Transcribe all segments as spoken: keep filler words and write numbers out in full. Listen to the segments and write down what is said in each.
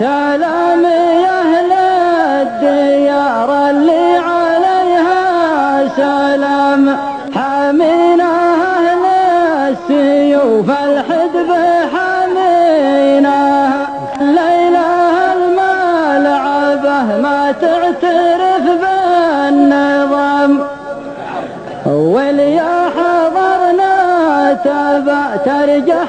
سلام يا أهل الديار اللي عليها سلام، حمينا أهل السيوف الحدب حمينا، الليلة الملعبة ما تعترف بالنظام، واليا حضرنا تبع ترجح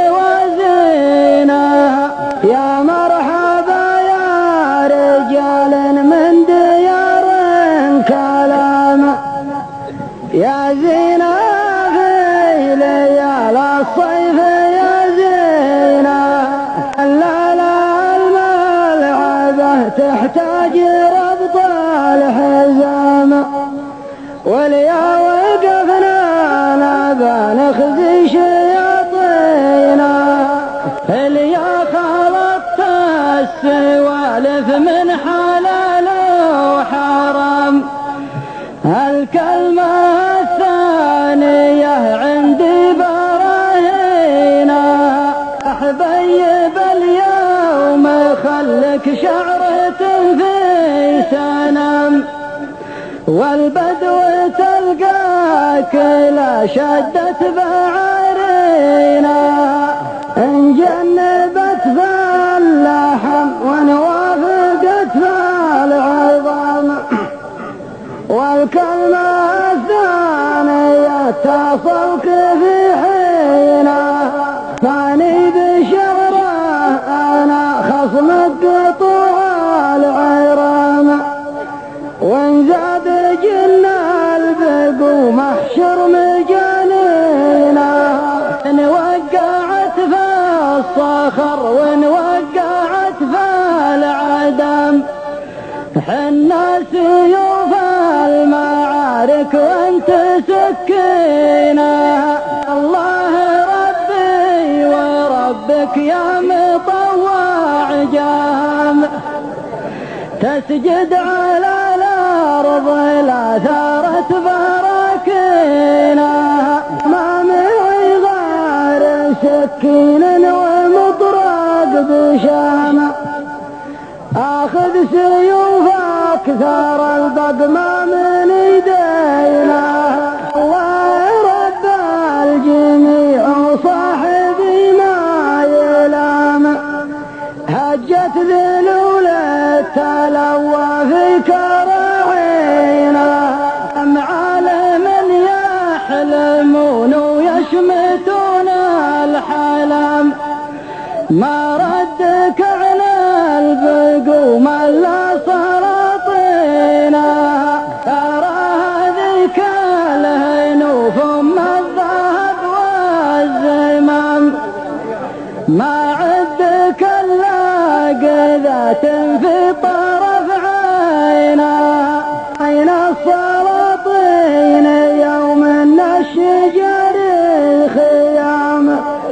موازينها، يا مرحبا يا رجال من ديار كلام، يا زينة في ليال الصيف يا زينة، الليلة الملعبة تحتاج ربط الحزام، واليا وقفنا نبى نخزي شياطينا، اليا خلطت السوالف من حلال وحرام، الكلمة الثانية عندي براهينا، أحبيب اليوم خلك شعرة في سنام، والبدو تلقاك لا شدت بعيرينا، إن جنبت فاللحم وإن وافقت فالعظام، والكلمة الثانية تصلك في حينه، ماني بشغره أنا خصمك قطوع العرام، وإن زاد جنا البقو محشر مجانينا، إن وقعت في الصخر وإن وقعت في العدم، حنا سيوف المعارك وانت سكينة، الله ربي وربك يا مطوع جام، تسجد على الأرض لا ثارت براكينا، ما معي غير سكين ومطرق بشام، آخذ سيوفك ثار البقمة من يدينا، الله رب الجميع وصاحبي ما يلام، هجت ذلول التلوى في كراعينا، معالم يحلمون ويشمتون الحلم، ما ردك على البقوم الا سلاطينا، ترى هذيك الهنوف ام الذهب والزمام، ما عدك الا قذات في طرف عينها، عين السلاطين يوم ان الشجر خيام،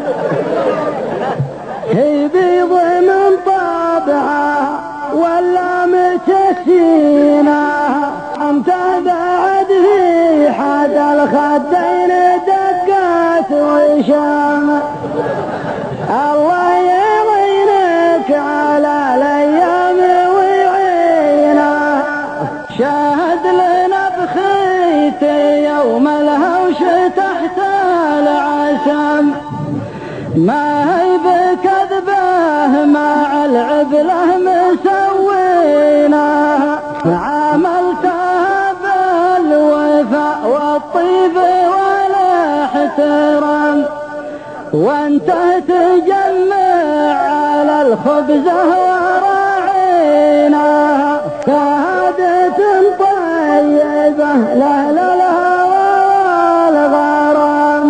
هي بيض من طبعها ولا متسينها، أنت بعد في حد الخدين دقات وشام، الله يعينك على الأيام ويعينها، شاهد لنا بخيت يوم الهوش تحت العسام، ما هي بكذبه مع العبله مسويناها، عاملتها بالوفاء والطيب والاحترام، وانت تجمع على الخبزه وراعيناها، شهادة طيبه لاهل الهوى والغرام،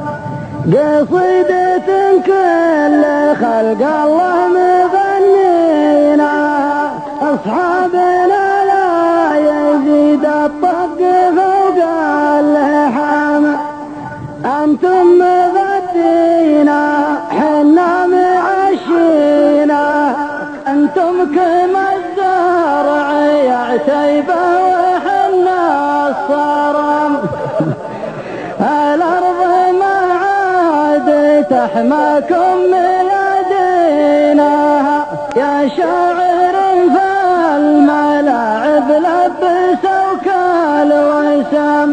قصيدة كل خلق الله مغنينا، أصحابنا لا يزيد الطق فوق اللحام، أنتم مغدينا حنا معشينا، أنتم كما الزرع يعتيبه وحنا الصرم، الأرض ما عاد تحماكم من يدينا، يا شاعر في الملاعب لبسوا كالوسام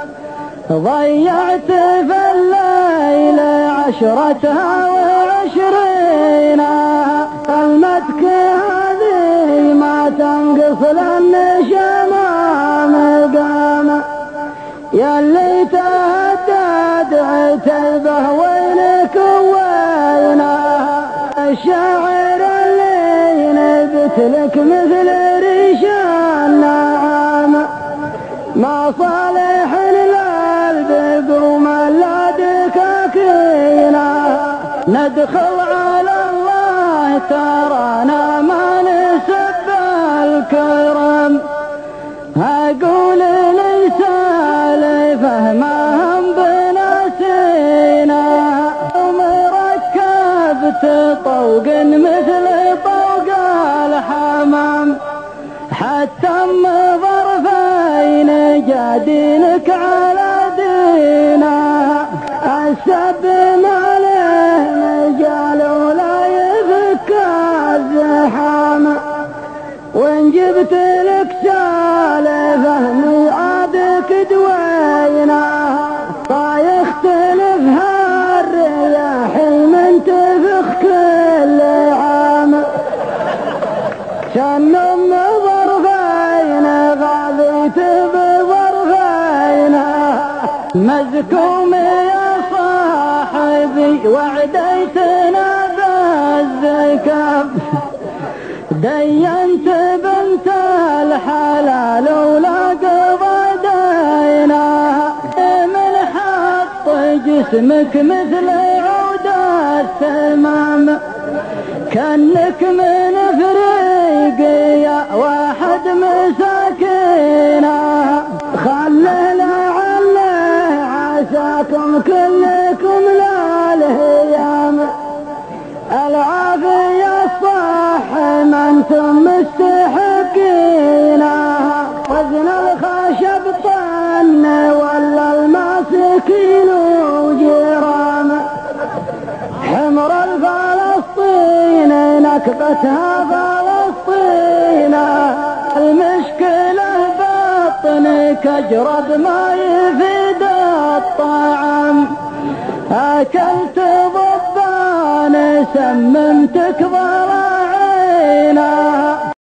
ضيعت في الليل عشرتها وعشرين كلمتك هذه ما تنقص للنشامة مقام ياللي تهدد عتبه وينك وينها الشاعر اللي نبت لك مثل ريشان نعام ما صالح للبقر وملادك كينا ندخل على الله ترانا ما نسب الكرم أقول ليس لفهمهم بناسينا مركبت طوق مثل طوق الحمام حتى ظرفين جادينك على دينا السب ماله مجال ولا يفك الزحام وان جبت لك سالفه ميعادك دوينا فيختلف هالرياح من تفخ كل عام شن ظرفين غاضيت بظرفين مزكوم يا صاحبي وعديتنا بالزكاة دينت بنت الحلال ولا قضينا من حط جسمك مثل عود السمام كانك من افريقيا واحد مساكينا خلي لعل عساكم كلكم للهيام العافية الصح ما انتم مستحقينا وزن الخشب طن ولا الماسكين وجرام حمر الفلسطين نكبتها فلسطين المشكلة بطنك اجرد ما يفيد الطعام اكلت ضبان سممتك ضرعينا